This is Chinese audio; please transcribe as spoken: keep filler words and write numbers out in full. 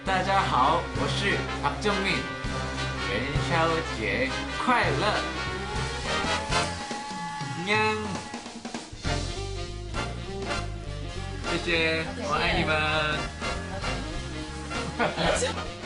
大家好，我是박정민，元宵节快乐！喵，谢谢，我爱你们。